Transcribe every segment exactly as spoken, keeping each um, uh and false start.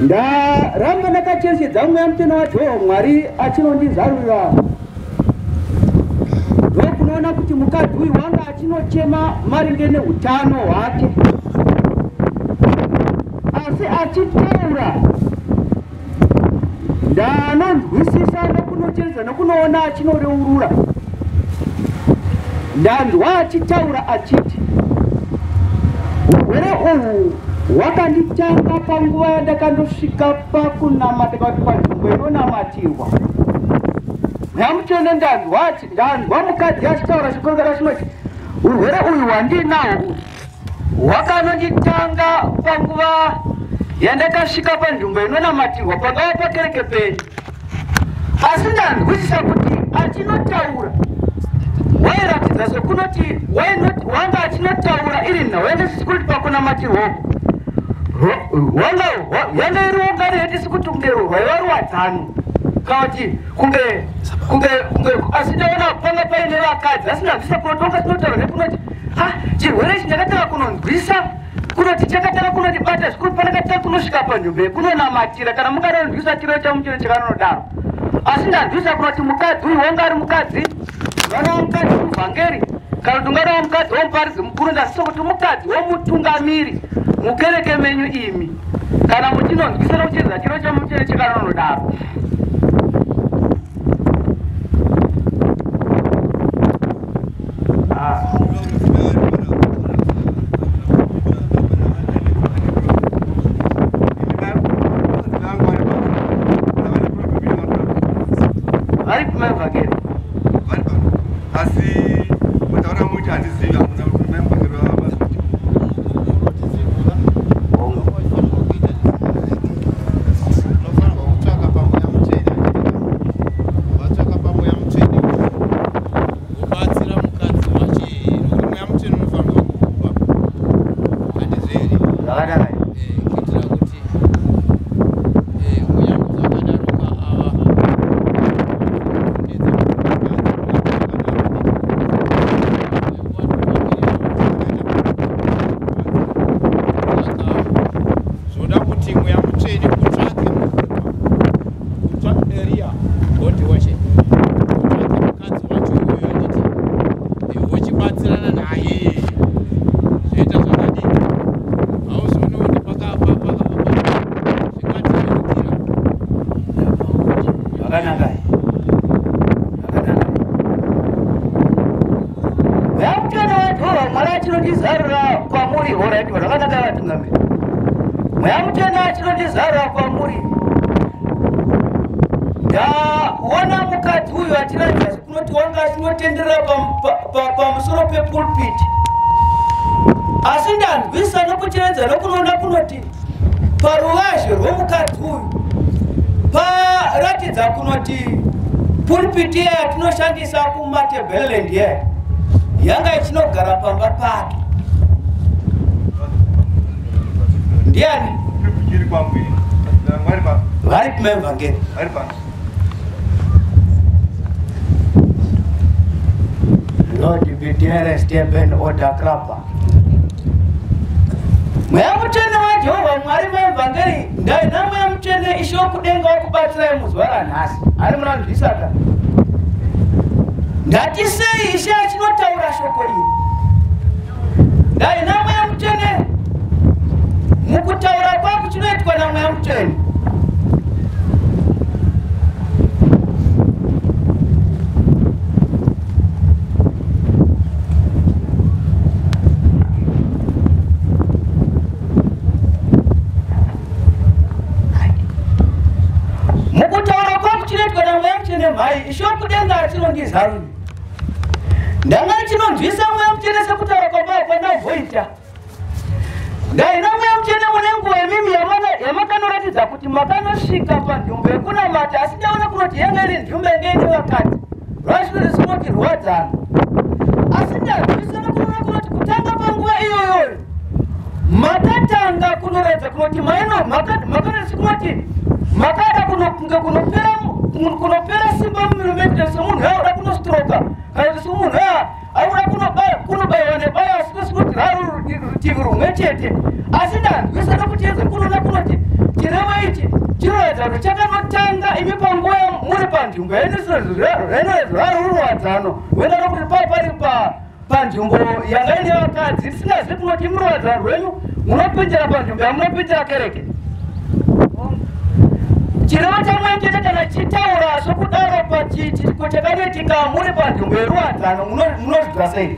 ndaramba ndakachezedza mweya mutena wacho Mwari achinondizarura. Ndokunoona kuti mukadzi uyu wanga achinochema maringe neutano hwake, asi achitaura ndanonzwisisa nokunocheresa nokunoona achinoreurura. Ndanzwa achitaura achiti urwere uhwu hwakanditanga panguva yandakandosvika pakunamata kuti panzvimbo inonamatirwa. Mweya Mutsvene ndanzwa ati ndanzwa mukadzi achitaura chikonzero chinoti urwere uyu hwandinahwo hwakanonditanga panguva yandakasvika panzvimbo inonamatirwa pangava pakereke penyu. Asi ndanzwisisa kuti achinotaura wairatidza sekunoti wanga achinotaura iri nhau yandisisi kuti pakunamatirwako yanga iri ungari yandisi kuti kunge rwaiva ruwadzano kakuti kunge kunge kunge asi ndaona panga paine vakadzi asi ndanzwisisa kunoti wanga chinotaura nekunoti ha chirwere ichi ndakatanga kunonzwisa kunoti chakatanga kunotibata zvikuru pandakatanga kunosvika panzvimbo yekunonamatira kana mungaronzwisa chiro chamuchino chakanonodaro. Asi ndanzwisa kunoti mukadzi uyu wanga ari mukadzi vana mukadzi muvhangeri kana kuti ungari mukadzi womuparidzi mukuru. Ndazvisa kuti mukadzi womutungamiri mukereke menyu imi kana muchinonzwisa nokuchedza chiro chamuchene chakanonodaro. Vari kumevhangeri asi mutaura muti handizivi hamuna kumembakerwa mazviti unofanirwa kutsvaka pamoya mutsvene vatsvaka pamoya mutsvene wobatsira mukadzi wache nokuti moya mutsvene unofanirwa kukupa handizveri zvakanaka kuitira kuti kunyange zvakadaroka ava zvoda kuti mweya mutsvene utsvake utsvake eria body washe utsvake mukadzi wacho uyo anditi uchibatsirana naye zvoita zvakadii hauzooni kuti pakapakapapa zvingatirukira zvakanaka zvakanaka. Mweya Mutsvene wacho Mwari achinondizarura kwamuri horaitwa zvakanaka vatungamiri. Mweya Mutsvene achinondizarura kwamuri. Ndaona mukadzi uyu achiratidza sekunoti wanga achinotenderera pamusoro pepulpit, asi ndanzwisa nokutevedza nokunoona kunoti paruvazhe rwomukadzi uyu paratidza kunoti pulpit iya yatinoshandisa kumatebheleland iya yanga ichinogara pamba pake. Ndiani vari kumevhangeri Lord be dearest and order crapper. Mweya Mutsvene waJehovha Mwari mevhangeri ndaina mweya mutsvene ishoko denga wokubatsirai muzuva ranhasi ari munanzwisaka. Ndati sei Ishe achinotaura shoko iri? Ndaina mweya mutsvene mukutaura kwangu chinoitwa namweya mutsvene. Mukutaura kwangu chinoitwa namweya mutsvene mhai ishoko denga achinondizarura. Ndanga chinonzwisa mweya mutsvene sekutaura kwambao kwandavhoita. Ndaina mweya mutsvene mune nguva imimi yamakanoratidza kuti makanosvika panzvimbo yekunamata, asi ndaona kunoti yanga iri nzvimbo yange ine vakadzi rwazvinorisinoti rwadzana. Asi ndanzwisa nokunoona kunoti kutanga panguva iyoyoyo makatanga kunoratidza kunoti maino makanasi kunoti makada kunopera kunopera simba mumiro semunhu auda kunostroka kana kuti semunhu auda kunobayiwa nebaya asinosinoti raro rutivi rumwe chete. Asi ndanzwisa nokutiedza kunoona kunoti chirevo ichi rwatsano chakanotanga imi panguva muri panzvimbo yenezvarurwadzano wendana kuti papari panzvimbo yanga ine vakadzi tisingazivi kunoti imi rwadzano rwenyu munopinjira panzvimbo yamunopinjira kereke. Chirevo chamwe chete kana chitaura sokudaro pachitiko chakanoitika muri panzvimbo yerwadzano munozvidzwa sei?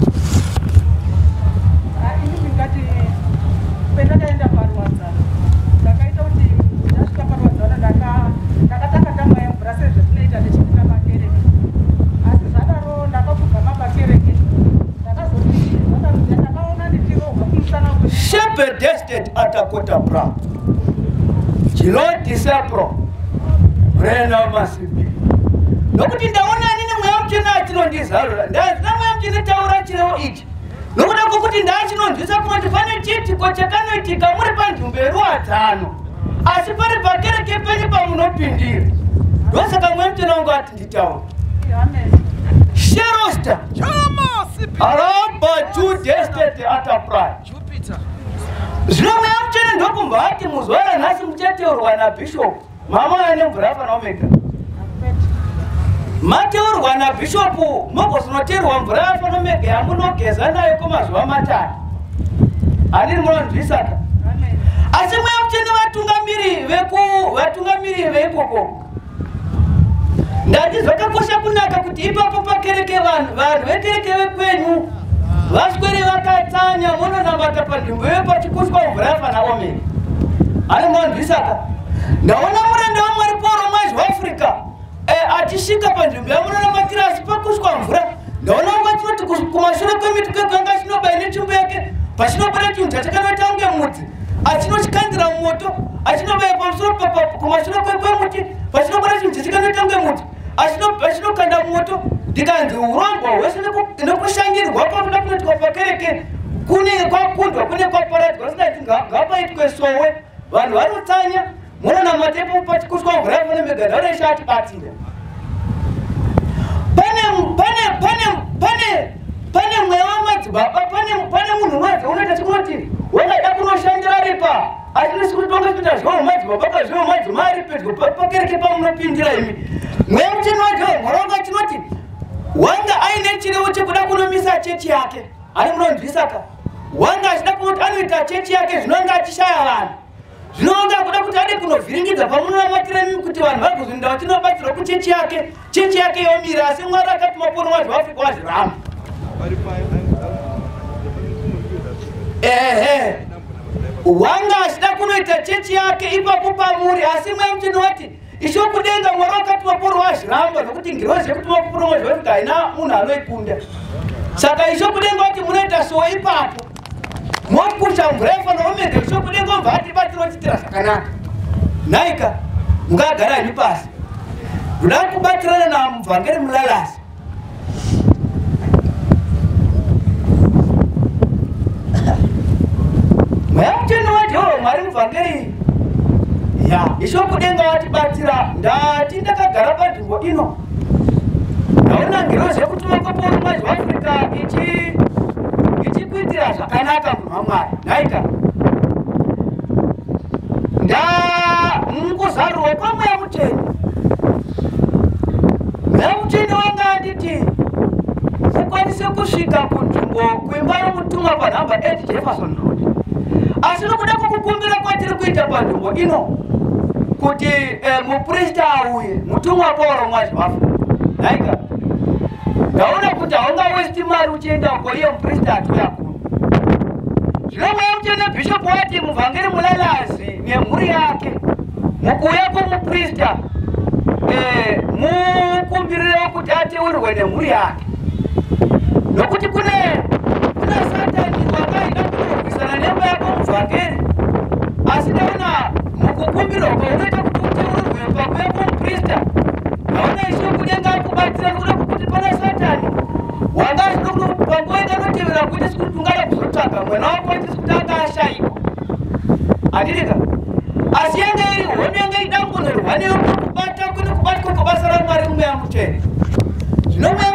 Pendakaenda parwadzano ndakaita kuti ndasvika parwadzano ndakatanga tama yemvura sezvatinoita ndichipinda makereke, asi zvadaro ndakapfugama pakereke ndakazoti ndakaona ndichirohwa kumusana Shepherd Estate atakota bra chilodisapro brena masibi nokuti ndaona nini mweya muchena achinondizarura ndazina mweya muchena taura chirevo ichi nokuda kwokuti ndachinonzwisa kunoti pane chiitiko chakanoitika muri panzvimbo yerwadzano asi pari pakereke penyu pamunopindira ndosaka mweya muchena wangu ati nditaura Sherosta araba Jude Estate Enterprise zvino mweya muchena ndokumva ati muzuva ranhasi muchateurwa nabhishop mama ane mvura yafanaomega mateurwa nabhishopu mogozonoteerwa mvura yafanaomega yamunogeza nayo kwemazuva matatu handiri munonzwisaka asi mweya muchena vatungamiri veikoko ndati zvakakosha kunaka kuti ipapo pakereke vanhu vanhu vekereke vekwenyu vaswere vakatsanya munonamata panzvimbo yepachikushwa mvura yafanaomega hani munonzwisaka ndaona muranda wamwari Pauro Mwazhi waAfrica achisvika panzvimbo yamunonamatira asi pakushwa mvura ndaona vatinoti kumashure kwemiti kweganga chinobai netsvimbo yake pachinobara chinhu chachakanoita kunge mudzi achinochikandira moto achinobaya pamusoro kumashure kwemuti pachinobara chinhu chachakanoita kunge mudzi achinokanda moto ndikanzi urongwa hwese nekushangirwa pakuda kunoitwa pakereke kune kwakundwa kune kwaparadzwa sinati ngapaitwe sowe vanhu vanotsanya munona matepo pachikushwa mvura yafanaomega ndaona ishati batira pane pane pane pane pane mweya wamadzibaba pane pane munhu mwadza unoita chikunoti wangada kunoshandira ripa atinisi kutonga kuita zvewo madzibaba pazvewo madzima ari pedyo pakereke pamunopindira imi mweya muchena wajehovha mwari wanga chinoti wanga aine chirevo chekuda kunomisa chechi yake ani munonzwisaka wanga achida kunoti anoita chechi yake zvinonga achishaya vanhu zvinonga kuda kuti ade kunovhiringidza pamunonamatira mimi kuti vanhu vagozvinda vachinobatsirwa kuchechi yake chechi yake yomira asi mwari akati Pauro Mwazhi waAfrica wazviramba ehe wanga achida kunoita chechi yake ipapo pamuri asi mweya muchena wati ishokudenga mwari akati Pauro wazviramba nokuti ngirozi yekuti Pauro Mwazhi waAfrica haina munhu anoikunda saka ishokudenga wati munoita so ipapo mopusha mvura yafanaomega ishokudenga mva ati batsira chitira zvakanaka naika mungagara ini pasi ndoda kubatsirana namuvhangeri Mulalasi mweya muchena wajehovha mwari muvhangeri ya ishokudenga watibatsira ndati ndakagara panzvimbo ino ndaona ngirozi yekutuma kwaPauro Mwazhi waAfrica ichi ichikuitira zvakanaka munhu wamwari naika nda mukuzarurwa kwamweya muchena mweya muchena wanga anditi ukwanise kusvika kunzvimbo kuimba yomutumwa panhamba eight Jefferson Road asi nokuda kwokukumbira kwatiri kuita panzvimbo ino kuti muprista auye mutumwa Pauro Mwazhi waAfrica naika ndaona kuti haunga westi mari uchienda koiye muprista atuya kuno zvino mweya muchena bhishopu wati muvhangeri Mulalasi nemhuri yake mukuuya kwomuprista mukumbirirewo kuti ateurirwe nemhuri yake nokuti kune kuna satani wakaida kunorwisana nemba yako muvhangeri asi ndaona mukukumbirwa kwaunoita kuti uteurirwe pakuya kwomuprista ndaona ishokudenga akubatsira nokuda kuti pana satani wanga zvinokuti panguva inganotevera kuti sikuti tungada kuzotsvaga mwana wako tisi kuti anga ashayikwa handirika asi yanga iri hono yanga idangunirwa neyo kubata kune kubatwa kwabasa ramwari mweya muchena zvino mweya